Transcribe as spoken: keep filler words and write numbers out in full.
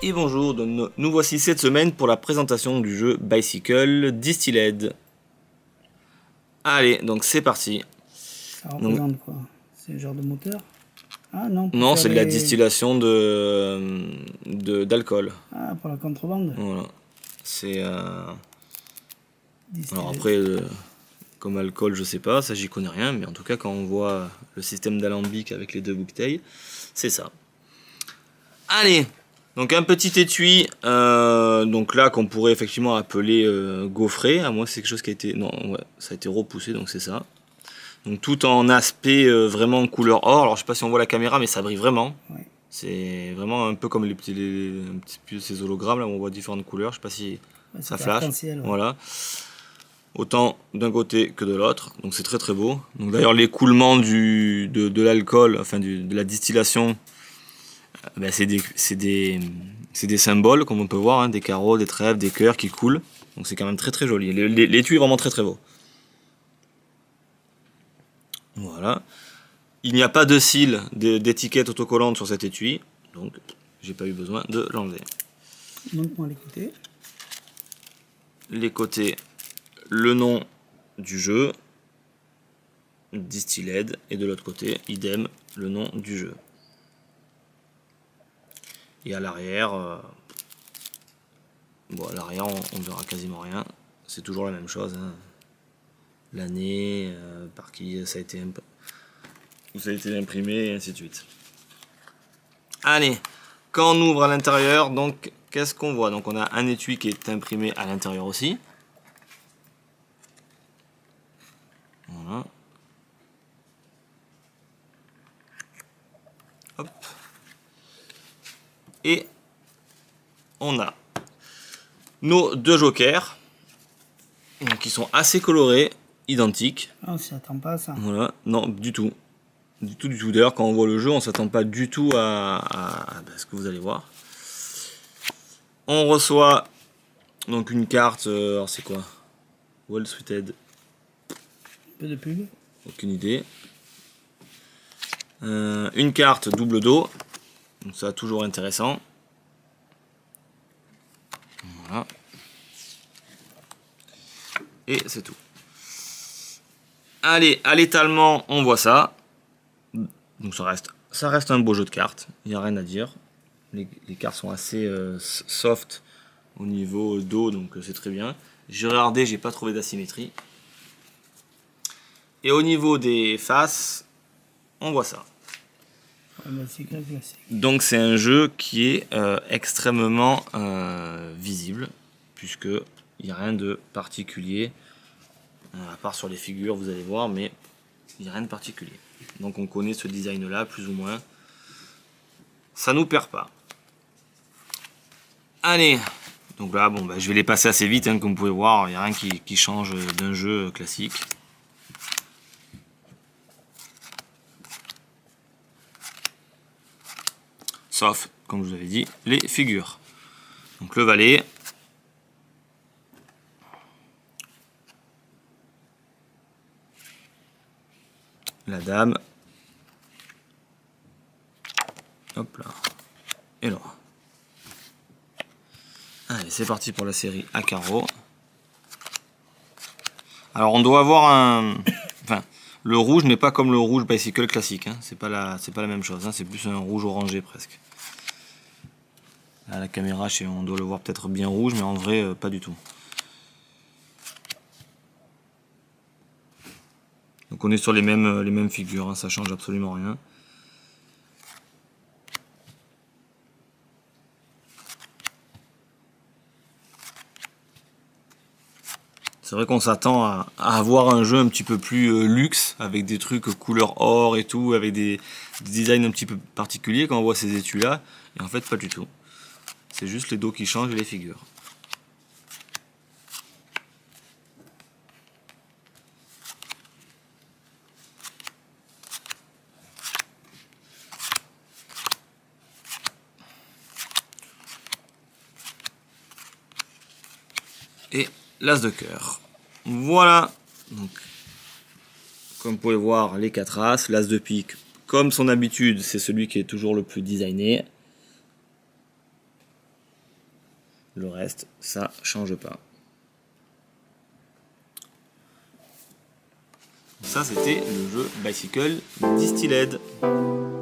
Et bonjour, nous, nous voici cette semaine pour la présentation du jeu Bicycle Distilled. Allez, donc c'est parti. Ça représente donc, quoi? C'est le genre de moteur? Ah non, non c'est de la les... distillation de d'alcool. Ah, pour la contrebande. Voilà. C'est... Euh... Alors après, euh, comme alcool, je sais pas, ça j'y connais rien, mais en tout cas quand on voit le système d'alambic avec les deux bouteilles, c'est ça. Allez, donc un petit étui, euh, donc là qu'on pourrait effectivement appeler euh, gaufré, à moins que c'est quelque chose qui a été, non, ouais, ça a été repoussé, donc c'est ça. Donc tout en aspect euh, vraiment couleur or. Alors je sais pas si on voit la caméra, mais ça brille vraiment. Ouais. C'est vraiment un peu comme les petits, les, un petit peu ces hologrammes là où on voit différentes couleurs. Je sais pas si ouais, ça flash. Ouais. Voilà. Autant d'un côté que de l'autre. Donc c'est très très beau. Donc d'ailleurs l'écoulement du de, de l'alcool, enfin du, de la distillation, ben, c'est des c'est des c'est des symboles comme on peut voir, hein, des carreaux, des trèfles, des cœurs qui coulent. Donc c'est quand même très très joli. L'étui est vraiment très très beau. Voilà. Il n'y a pas de cils d'étiquette autocollante sur cet étui, donc j'ai pas eu besoin de l'enlever. Montre-moi les côtés. Les côtés, le nom du jeu, Distilled, et de l'autre côté, idem, le nom du jeu. Et à l'arrière, euh, bon à l'arrière on, on verra quasiment rien, c'est toujours la même chose. Hein. L'année, euh, par qui ça a été un peu... où ça a été imprimé, et ainsi de suite. Allez, quand on ouvre à l'intérieur, donc qu'est-ce qu'on voit? Donc on a un étui qui est imprimé à l'intérieur aussi. Voilà. Hop. Et on a nos deux jokers, qui sont assez colorés, identiques. Ah, on s'y attend pas à ça. Voilà, non, du tout. Du tout, du tout. D'ailleurs, quand on voit le jeu, on s'attend pas du tout à, à, à ce que vous allez voir. On reçoit donc une carte. Euh, alors, c'est quoi? Well Suited. Un peu de pub. Aucune idée. Euh, une carte double dos. Donc, ça, toujours intéressant. Voilà. Et c'est tout. Allez, à l'étalement, on voit ça. Donc ça reste, ça reste un beau jeu de cartes, il n'y a rien à dire. Les, les cartes sont assez euh, soft au niveau dos, donc c'est très bien. J'ai regardé, j'ai pas trouvé d'asymétrie. Et au niveau des faces, on voit ça. Donc c'est un jeu qui est euh, extrêmement euh, visible, puisque il n'y a rien de particulier, à part sur les figures, vous allez voir, mais il n'y a rien de particulier. Donc on connaît ce design là plus ou moins. Ça nous perd pas. Allez, donc là bon bah, je vais les passer assez vite, hein, comme vous pouvez voir, il n'y a rien qui, qui change d'un jeu classique. Sauf, comme je vous avais dit, les figures. Donc le valet. La dame. Hop là. Et là. Allez, c'est parti pour la série à carreaux. Alors on doit avoir un... Enfin, le rouge n'est pas comme le rouge bicycle classique. Hein. C'est pas la, c'est pas la même chose. Hein. C'est plus un rouge orangé presque. À la caméra, on doit le voir peut-être bien rouge, mais en vrai, euh, pas du tout. Donc on est sur les mêmes, les mêmes figures, hein. Ça change absolument rien. C'est vrai qu'on s'attend à, à avoir un jeu un petit peu plus euh, luxe, avec des trucs couleur or et tout, avec des, des designs un petit peu particuliers quand on voit ces étuis là. Et en fait pas du tout. C'est juste les dos qui changent et les figures. Et l'as de cœur. Voilà. Donc, comme vous pouvez voir, les quatre as, l'as de pique, comme son habitude, c'est celui qui est toujours le plus designé. Le reste, ça change pas. Ça, c'était le jeu Bicycle Distilled.